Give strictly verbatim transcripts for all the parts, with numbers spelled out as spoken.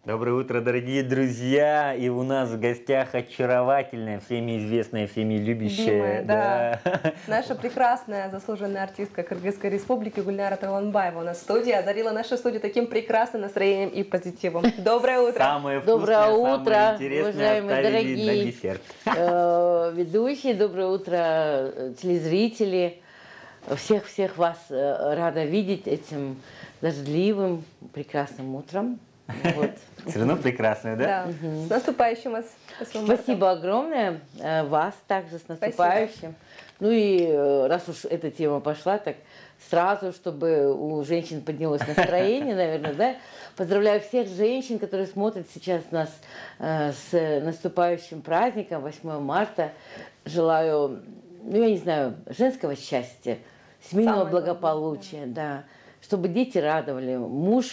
Доброе утро, дорогие друзья! И у нас в гостях очаровательная, всеми известная, всеми любящая. Любимая, да. Да. Наша прекрасная заслуженная артистка Кыргызской республики Гульнара Таланбаева у нас в студии озарила нашу студию таким прекрасным настроением и позитивом. Доброе утро! Самое вкусное, доброе самое утро, интересное уважаемые дорогие на десерт. Э, ведущие, доброе утро, телезрители. Всех-всех вас рада видеть этим дождливым, прекрасным утром. Вот. Все равно прекрасная, да? Да. Угу. С наступающим вас! Спасибо огромное. Вас также с наступающим. Спасибо. Ну и раз уж эта тема пошла, так сразу, чтобы у женщин поднялось настроение, наверное, да? Поздравляю всех женщин, которые смотрят сейчас нас с наступающим праздником, восьмое марта. Желаю, ну я не знаю, женского счастья, семейного Самое благополучия, главное, да. Чтобы дети радовали, муж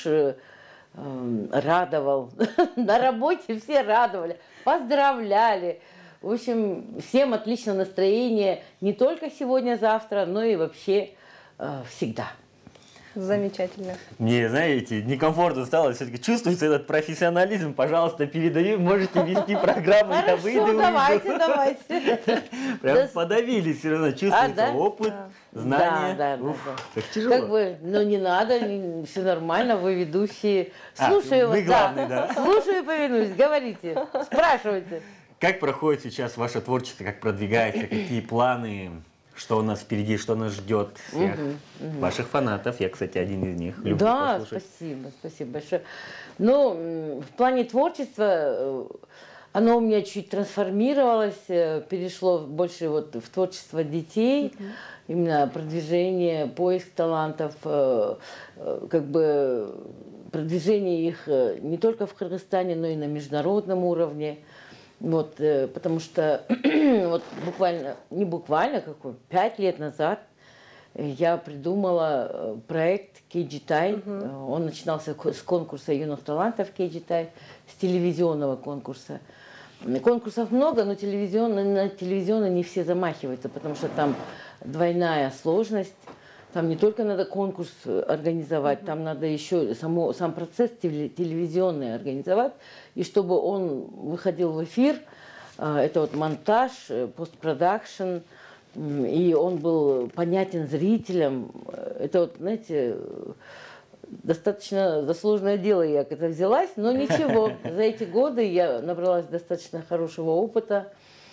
радовал, на работе все радовали, поздравляли. В общем, всем отличного настроения не только сегодня-завтра, но и вообще э, всегда. Замечательно. Мне, знаете, некомфортно стало, все-таки чувствуется этот профессионализм. Пожалуйста, передаю, можете вести программу, я выйду. давайте, давайте. Прям подавились все равно, чувствуется опыт, знания. Да, да, так тяжело. Как бы, ну не надо, все нормально, вы ведущие. Слушаю вас, да. Слушаю и повинуюсь, говорите, спрашивайте. Как проходит сейчас ваше творчество, как продвигается, какие планы? Что у нас впереди, что нас ждет всех угу, угу. ваших фанатов. Я, кстати, один из них. Люблю да, послушать. спасибо, спасибо большое. Ну, в плане творчества оно у меня чуть трансформировалось, перешло больше вот в творчество детей, угу. именно продвижение, поиск талантов, как бы продвижение их не только в Кыргызстане, но и на международном уровне. Вот, потому что вот буквально, не буквально, какой, пять лет назад я придумала проект Кейджитай. Uh-huh. Он начинался с конкурса юных талантов Кейджитай, с телевизионного конкурса. Конкурсов много, но телевизионно, на телевизионно не все замахиваются, потому что там двойная сложность. Там не только надо конкурс организовать, uh-huh. там надо еще само, сам процесс телевизионный организовать. И чтобы он выходил в эфир, это вот монтаж, постпродакшн, и он был понятен зрителям. Это вот, знаете, достаточно засложное дело, я это взялась, но ничего. За эти годы я набралась достаточно хорошего опыта.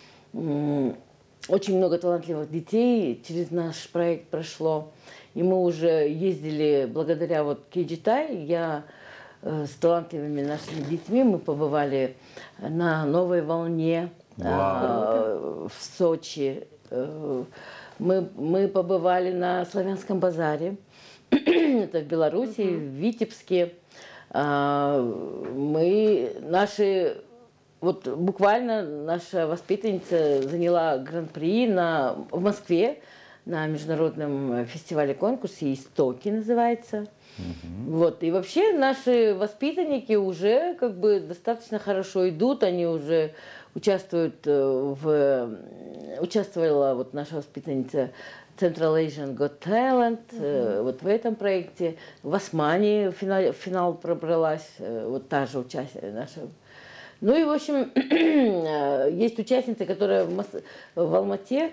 Очень много талантливых детей через наш проект прошло. И мы уже ездили, благодаря вот Кейджитай, я э, с талантливыми нашими детьми, мы побывали на Новой волне э, в Сочи. Э, мы, мы побывали на Славянском базаре, это в Беларуси, uh-huh. в Витебске. Э, мы, наши, вот буквально наша воспитанница заняла гран-при на, в Москве, на международном фестивале-конкурсе «Истоки» называется. Uh-huh. Вот. И вообще наши воспитанники уже как бы достаточно хорошо идут, они уже участвуют в... Участвовала вот наша воспитанница Central Asian Got Talent, uh-huh. вот в этом проекте. В Османе в финал, в финал пробралась, вот та же участница наша. Ну и, в общем, есть участница, которая в, Мос... в Алмате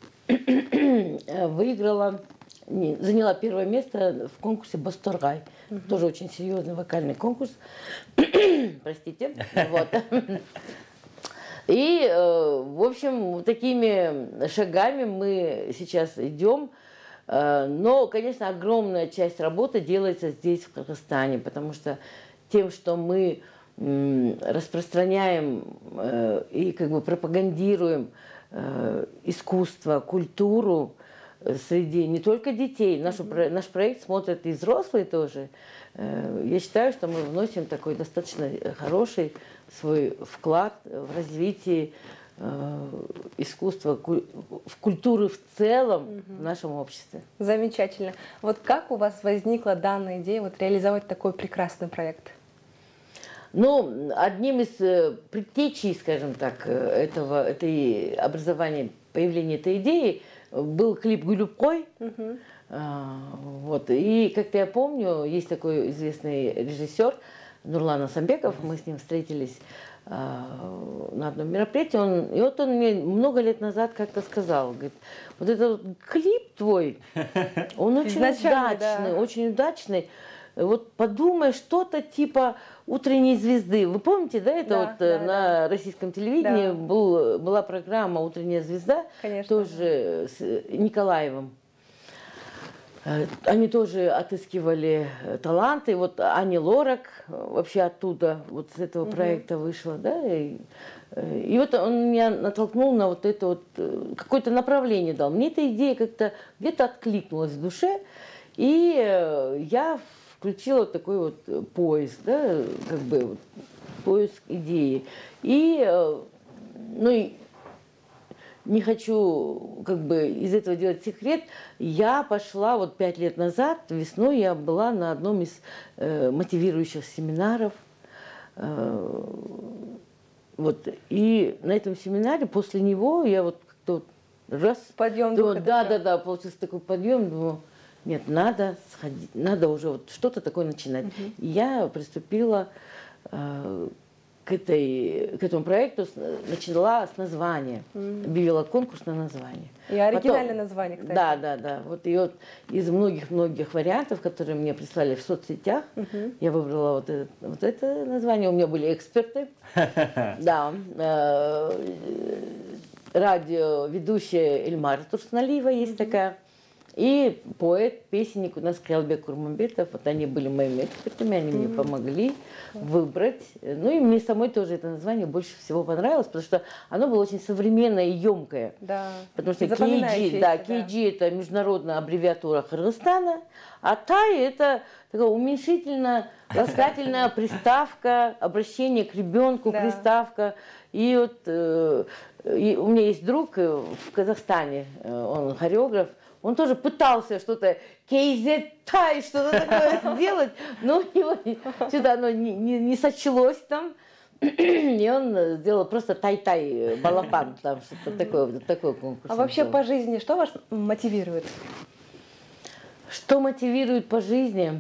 выиграла, не, заняла первое место в конкурсе «Басторгай». Uh-huh. Тоже очень серьезный вокальный конкурс. Простите. Вот. И, в общем, такими шагами мы сейчас идем. Но, конечно, огромная часть работы делается здесь, в Кыргызстане, потому что тем, что мы распространяем и как бы пропагандируем искусство, культуру среди не только детей. Наш, mm-hmm. наш проект смотрят и взрослые тоже. Я считаю, что мы вносим такой достаточно хороший свой вклад в развитие искусства, в культуры в целом mm-hmm. в нашем обществе. Замечательно. Вот как у вас возникла данная идея вот, реализовать такой прекрасный проект? Ну, одним из предтечей, скажем так, этого, этой образования, появления этой идеи был клип «Гулюбкой». Uh-huh. Вот. И, как-то я помню, есть такой известный режиссер Нурлан Асамбеков, мы с ним встретились на одном мероприятии, он, и вот он мне много лет назад как-то сказал, говорит, вот этот вот клип твой, он очень удачный, да. очень удачный, вот подумай, что-то типа «Утренней звезды». Вы помните, да, это да, вот да, на да. российском телевидении да. был, была программа «Утренняя звезда», Конечно, тоже с Николаевым. Они тоже отыскивали таланты. Вот Ани Лорак вообще оттуда, вот с этого угу. проекта вышла, да. И, и вот он меня натолкнул на вот это вот, какое-то направление дал. Мне эта идея как-то где-то откликнулась в душе, и я включила такой вот поиск, да, как бы вот, поиск идеи. И, ну и не хочу как бы из этого делать секрет, я пошла вот пять лет назад, весной я была на одном из э, мотивирующих семинаров. Э, вот, и на этом семинаре, после него, я вот как-то вот раз... Подъем думаю, духа. Да, да, да, получился такой подъем, думаю, нет, надо сходить, надо уже вот что-то такое начинать. Uh-huh. И я приступила э, к, этой, к этому проекту, начала с названия, mm. объявила конкурс на название. И оригинальное Потом, название, кстати. Да, да, да. Вот и вот из многих-многих вариантов, которые мне прислали в соцсетях, uh-huh. я выбрала вот это, вот это название. У меня были эксперты. Да. Радиоведущая Эльмара Турсналиева есть такая. И поэт, песенник у нас Кыялбек Курманбетов, вот они были моими экспертами, они mm-hmm. мне помогли выбрать. Ну и мне самой тоже это название больше всего понравилось, потому что оно было очень современное и емкое. Да. Потому что кей джи, да, кей джи да. это международная аббревиатура Кыргызстана, а тай это такая уменьшительно ласкательная приставка, обращение к ребенку, да. приставка. И вот э, и у меня есть друг в Казахстане, он хореограф. Он тоже пытался что-то кейзет-тай, что-то такое сделать, но у него что-то оно не, не, не сочлось там. И он сделал просто тай-тай, балапан, там что-то такое, вот такой конкурс. А вообще был. по жизни что вас мотивирует? Что мотивирует по жизни?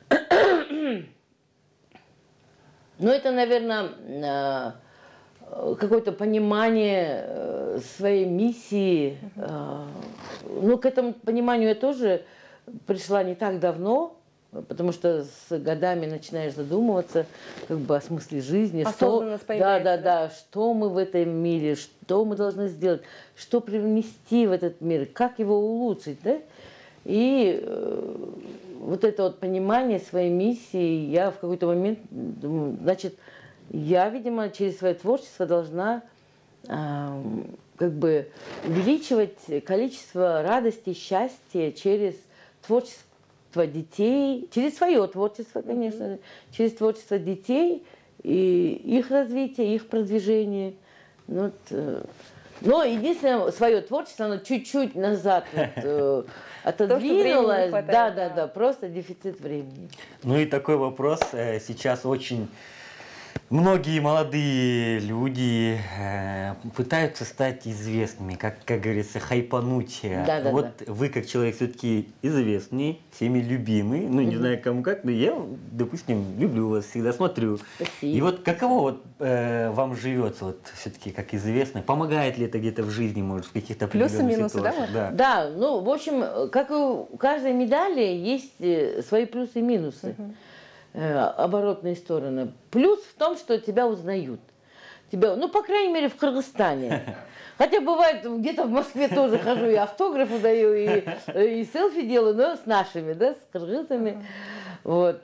Ну, это, наверное, какое-то понимание своей миссии. Ну, к этому пониманию я тоже пришла не так давно, потому что с годами начинаешь задумываться как бы о смысле жизни. Осознанность что, да, да, да, что мы в этом мире, что мы должны сделать, что привнести в этот мир, как его улучшить, да? И э, вот это вот понимание своей миссии, я в какой-то момент думаю, значит, я, видимо, через свое творчество должна э, как бы увеличивать количество радости, счастья через творчество детей, через свое творчество, конечно, mm-hmm. через творчество детей и их развитие, их продвижение. Ну, вот, э, но единственное, свое творчество, оно чуть-чуть назад вот, э, отодвинулось. Да, да, да, да, просто дефицит времени. Ну и такой вопрос сейчас очень... Многие молодые люди э, пытаются стать известными, как, как говорится, хайпануть. Да, да, вот да. Вы, как человек все-таки известный, всеми любимый, ну, не mm-hmm. знаю кому как, но я, допустим, люблю вас, всегда смотрю. Спасибо. И вот каково вот, э, вам живется вот, все-таки как известный? Помогает ли это где-то в жизни, может, в каких-то определенных плюсы-минусы, да, вот? да? Да, ну, в общем, как и у каждой медали есть свои плюсы и минусы. Mm-hmm. Оборотные стороны. Плюс в том, что тебя узнают. Тебя, ну, по крайней мере, в Кыргызстане. Хотя бывает, где-то в Москве тоже хожу, и автографы даю, и, и селфи делаю, но с нашими, да, с кыргызами. Вот.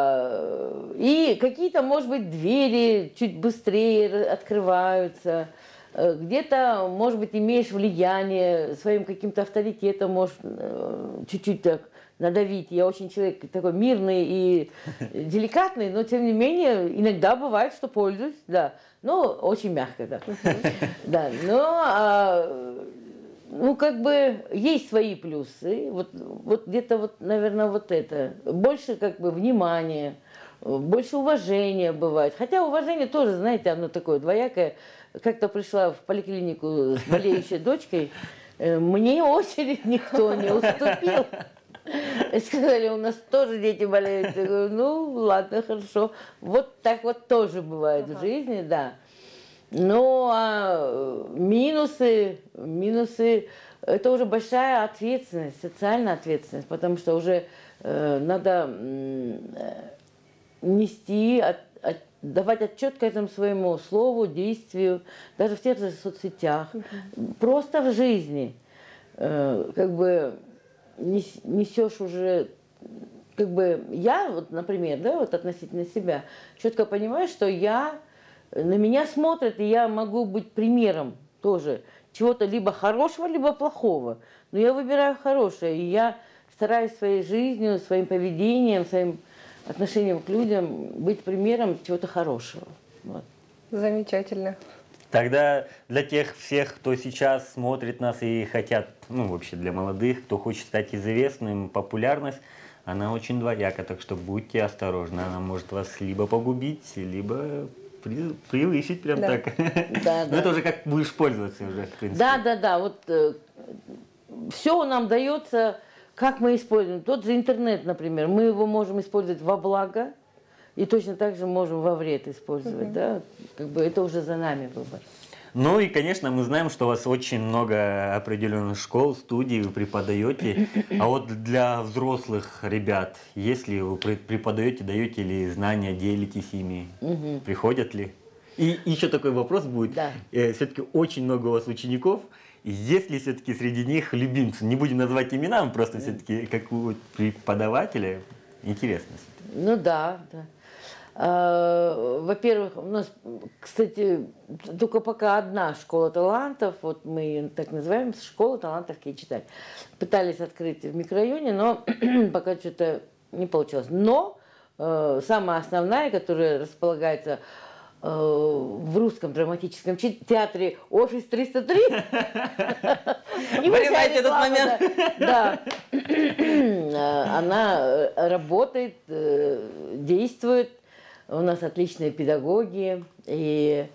И какие-то, может быть, двери чуть быстрее открываются. Где-то, может быть, имеешь влияние, своим каким-то авторитетом можешь чуть-чуть так надавить. Я очень человек такой мирный и деликатный, но тем не менее иногда бывает, что пользуюсь, да, но очень мягко, да. Да, но а, ну как бы есть свои плюсы, вот, вот где-то вот, наверное, вот это, больше как бы внимания, больше уважения бывает, хотя уважение тоже, знаете, оно такое двоякое. Как-то пришла в поликлинику с болеющей дочкой, мне очередь никто не уступил. И сказали, у нас тоже дети болеют. Я говорю, ну, ладно, хорошо. Вот так вот тоже бывает в жизни, да. Ну, а минусы, минусы, это уже большая ответственность, социальная ответственность, потому что уже э, надо э, нести, от, от, давать отчет к этому своему слову, действию, даже в тех же соцсетях, mm-hmm. просто в жизни. Э, как бы несешь уже, как бы я, вот, например, да, вот относительно себя, четко понимаю, что я, на меня смотрят, и я могу быть примером тоже чего-то либо хорошего, либо плохого. Но я выбираю хорошее, и я стараюсь своей жизнью, своим поведением, своим отношением к людям быть примером чего-то хорошего. Вот. Замечательно. Тогда для тех всех, кто сейчас смотрит нас и хотят, ну вообще для молодых, кто хочет стать известным, популярность, она очень двояка, так что будьте осторожны, она может вас либо погубить, либо превысить прям да. так. Да, Но да. это уже как будешь пользоваться уже, в принципе. Да, да, да. Вот э, все нам дается, как мы используем. Тот же интернет, например, мы его можем использовать во благо и точно так же можем во вред использовать. Uh-huh. Да? Как бы это уже за нами выбор. Ну и, конечно, мы знаем, что у вас очень много определенных школ, студий, вы преподаете. А вот для взрослых ребят, если вы преподаете, даете ли знания, делитесь ими, угу. приходят ли? И еще такой вопрос будет. Да. Все-таки очень много у вас учеников. И есть ли все-таки среди них любимцы? Не будем называть имена, просто все-таки как у преподавателя. Интересно. Ну да, да. Во-первых, у нас, кстати, только пока одна школа талантов, вот мы ее так называем, школа талантов Кей-Читай. Пытались открыть в микрорайоне, но пока что-то не получилось. Но э, самая основная, которая располагается э, в русском драматическом театре «Офис триста три». Понимаете этот момент? Да. Она работает, действует. У нас отличные педагоги, и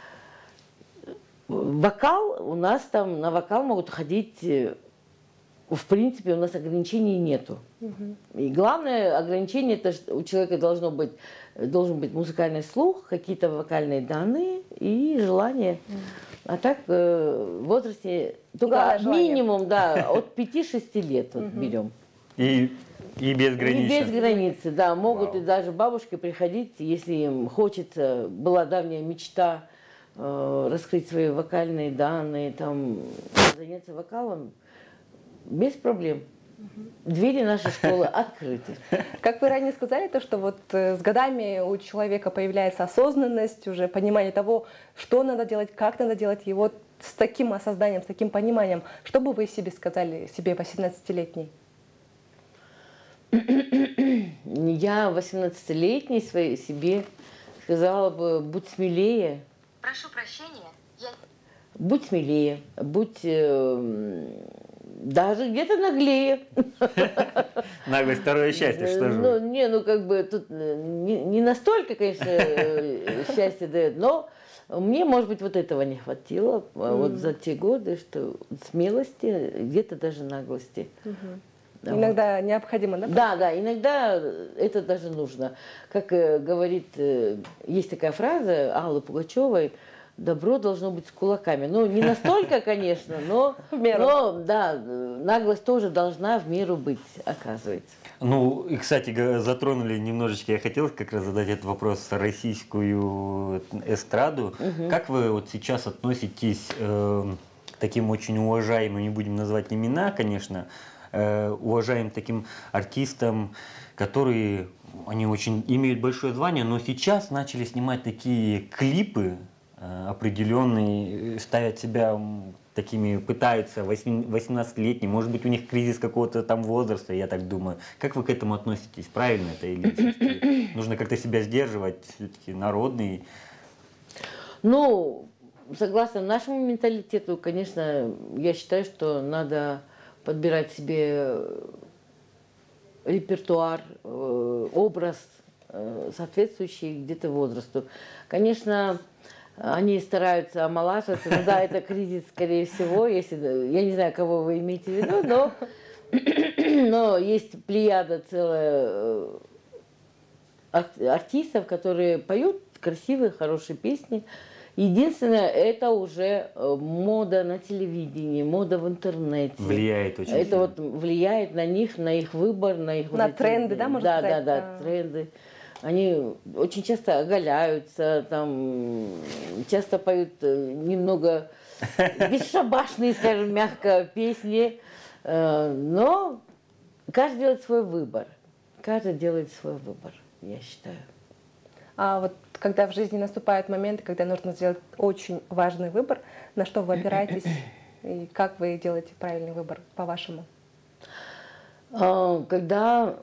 вокал, у нас там на вокал могут ходить, в принципе, у нас ограничений нету. Угу. И главное ограничение, это что у человека должно быть, должен быть музыкальный слух, какие-то вокальные данные и желание. Угу. А так в возрасте только минимум, да, от пяти-шести лет вот, угу. берем. И И без границ. И без границы, да. Могут Вау. И даже бабушки приходить, если им хочется. Была давняя мечта э, раскрыть свои вокальные данные, там, заняться вокалом. Без проблем. Двери нашей школы открыты. Как вы ранее сказали, то, что вот с годами у человека появляется осознанность, уже понимание того, что надо делать, как надо делать. И вот с таким осознанием, с таким пониманием, что бы вы себе сказали, себе восемнадцатилетней? Я восемнадцатилетней своей себе сказала бы, будь смелее. Прошу прощения, я... Будь смелее, будь э, даже где-то наглее. Наглость второе счастье, что же? Ну, не, ну как бы тут не, не настолько, конечно, счастье дает, но мне, может быть, вот этого не хватило mm. вот за те годы, что смелости, где-то даже наглости. Mm-hmm. Иногда вот. Необходимо, да? Да, да, иногда это даже нужно. Как э, говорит, э, есть такая фраза Аллы Пугачевой: добро должно быть с кулаками. Ну, не настолько, конечно, но, в меру. но да, наглость тоже должна в меру быть, оказывается. Ну, и, кстати, затронули немножечко, я хотел как раз задать этот вопрос, российскую эстраду. Угу. Как вы вот сейчас относитесь э, к таким очень уважаемым, не будем называть имена, конечно, уважаемым таким артистам, которые, они очень имеют большое звание, но сейчас начали снимать такие клипы определенные, ставят себя такими, пытаются восемнадцатилетними, может быть, у них кризис какого-то там возраста, я так думаю. Как вы к этому относитесь? Правильно это или нужно как-то себя сдерживать, все-таки народный? Ну, согласно нашему менталитету, конечно, я считаю, что надо подбирать себе репертуар, образ, соответствующий где-то возрасту. Конечно, они стараются омолаживаться, но да, это кризис, скорее всего, если, я не знаю, кого вы имеете в виду, но но есть плеяда целая э, ар- артистов, которые поют красивые, хорошие песни. Единственное, это уже э, мода на телевидении, мода в интернете. Влияет очень Это сильно. вот влияет на них, на их выбор, на их... На вот эти- тренды, да, можно да, сказать? Да, да, А. тренды. Они очень часто оголяются, там, часто поют э, немного бесшабашные, скажем, мягко, песни. Э, Но каждый делает свой выбор. Каждый делает свой выбор, я считаю. А вот когда в жизни наступают моменты, когда нужно сделать очень важный выбор, на что вы опираетесь и как вы делаете правильный выбор, по-вашему? А, Когда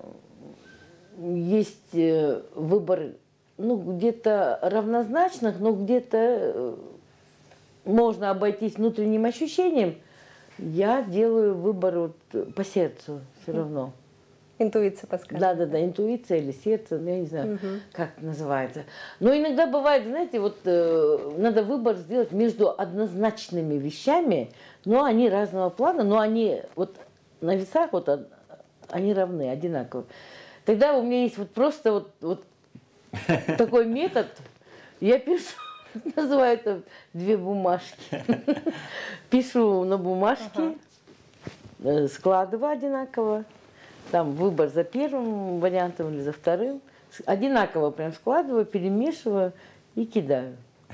есть э, выбор, ну, где-то равнозначных, но где-то э, можно обойтись внутренним ощущением, я делаю выбор вот по сердцу все равно. Интуиция подскажет. Да, да, да, интуиция или сердце, ну, я не знаю, Мгм. как это называется. Но иногда бывает, знаете, вот э, надо выбор сделать между однозначными вещами, но они разного плана, но они вот на весах вот од- они равны, одинаковые. Тогда у меня есть вот просто вот, вот такой метод, я пишу, называю это две бумажки. Пишу на бумажке, э, складываю одинаково. Там выбор за первым вариантом или за вторым. С- Одинаково прям складываю, перемешиваю и кидаю.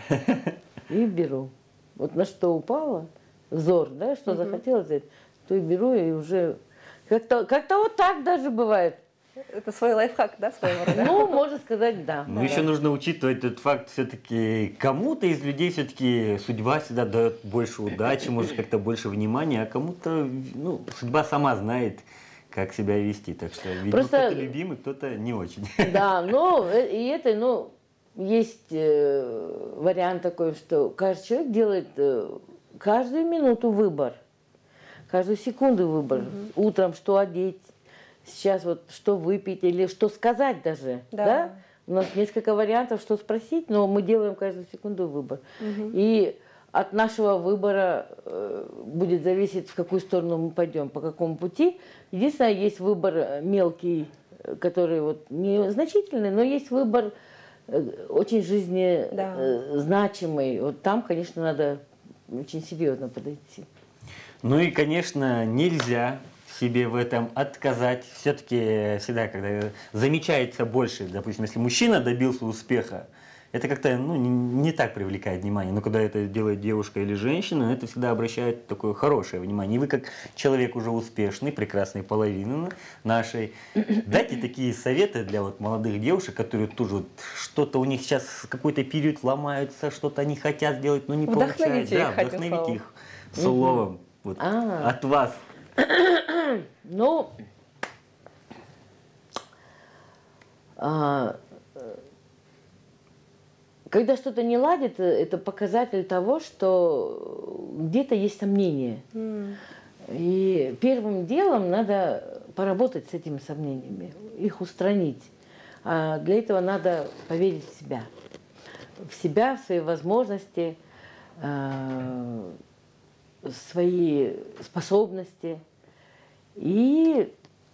И беру. Вот на что упало, взор, да, что захотела взять, то и беру, и уже... Как-то как-то вот так даже бывает. Это свой лайфхак, да, своего рода? Ну, можно сказать, да. Ну, еще нужно учитывать тот факт, все-таки кому-то из людей все-таки судьба всегда дает больше удачи, может, как-то больше внимания, а кому-то, ну, судьба сама знает, как себя вести. Так что, видимо, Просто- кто-то любимый, кто-то не очень. Да, но э, и это, ну, есть э, вариант такой, что каждый человек делает э, каждую минуту выбор, каждую секунду выбор. Утром что одеть, сейчас вот что выпить или что сказать даже. Да. Да? У нас несколько вариантов, что спросить, но мы делаем каждую секунду выбор. И от нашего выбора э, будет зависеть, в какую сторону мы пойдем, по какому пути. Единственное, есть выбор э, мелкий, э, который вот незначительный, но есть выбор э, очень жизненно Да. э, значимый. Вот там, конечно, надо очень серьезно подойти. Ну и, конечно, нельзя себе в этом отказать. Все-таки всегда, когда замечается больше, допустим, если мужчина добился успеха, это как-то ну, не, не так привлекает внимание. Но когда это делает девушка или женщина, это всегда обращает такое хорошее внимание. И вы, как человек уже успешный, прекрасной половины нашей, дайте такие советы для вот молодых девушек, которые тоже вот что-то у них сейчас какой-то период ломаются, что-то они хотят сделать, но не Вдохновите получается. их, Да, одним вдохновите словом. их словом вот, А. от вас. Ну, а, э, когда что-то не ладит, э, это показатель того, что где-то есть сомнения. М. И первым делом надо поработать с этими сомнениями, их устранить. А для этого надо поверить в себя. В себя, в свои возможности, э, в свои способности. И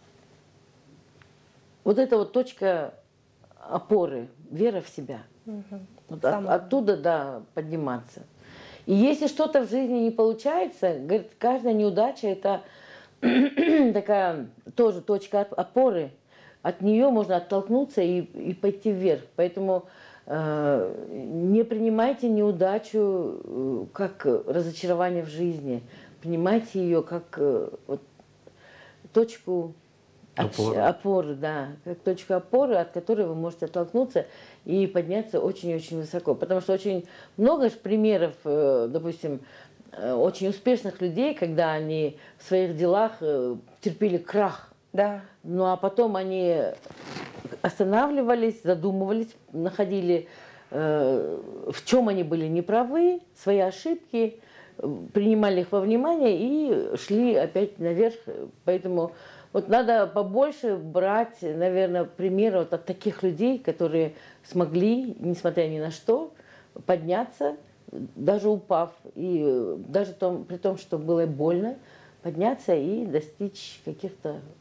вот эта вот точка опоры, вера в себя. Мгм. Вот от- Самое. оттуда, да, подниматься. И если что-то в жизни не получается, говорит, каждая неудача – это такая тоже точка оп- опоры. От нее можно оттолкнуться и, и пойти вверх. Поэтому э, не принимайте неудачу э, как разочарование в жизни. Принимайте ее как э, вот, точку отч- Опоры. опоры, да, как точку опоры, от которой вы можете оттолкнуться и подняться очень-очень высоко. Потому что очень много ж примеров, э, допустим, э, очень успешных людей, когда они в своих делах э, терпели крах. Да. Ну а потом они останавливались, задумывались, находили, э, в чем они были неправы, свои ошибки, э, принимали их во внимание и шли опять наверх. Поэтому вот надо побольше брать, наверное, примеры вот от таких людей, которые смогли, несмотря ни на что, подняться, даже упав, и э, даже том, при том, что было больно, подняться и достичь каких-то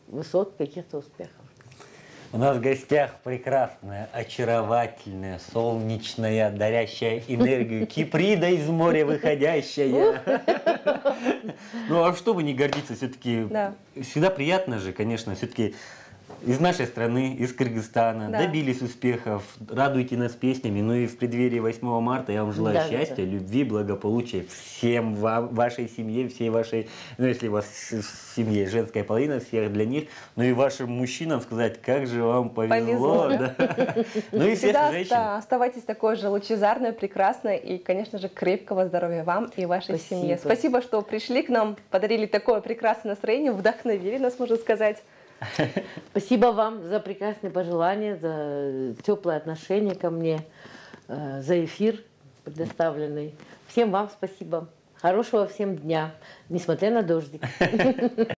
высот, каких-то успехов. У нас в гостях прекрасная, очаровательная, солнечная, дарящая энергию Киприда из моря выходящая. Ну а что бы не гордиться, все-таки Да. всегда приятно же, конечно, все-таки из нашей страны, из Кыргызстана, Да. добились успехов, радуйте нас песнями. Ну и в преддверии восьмого марта я вам желаю Да, да, счастья, да. любви, благополучия всем вам, вашей семье, всей вашей, ну если у вас в семье женская половина, всех для них, ну и вашим мужчинам сказать, как же вам повезло. Повезло, Да. Ну и всех Всегда женщин. да, оставайтесь такой же лучезарной, прекрасной и, конечно же, крепкого здоровья вам и вашей Спасибо. семье. Спасибо, что пришли к нам, подарили такое прекрасное настроение, вдохновили нас, можно сказать. Спасибо вам за прекрасные пожелания, за теплое отношение ко мне, э, за эфир предоставленный. Всем вам спасибо. Хорошего всем дня, несмотря на дождик.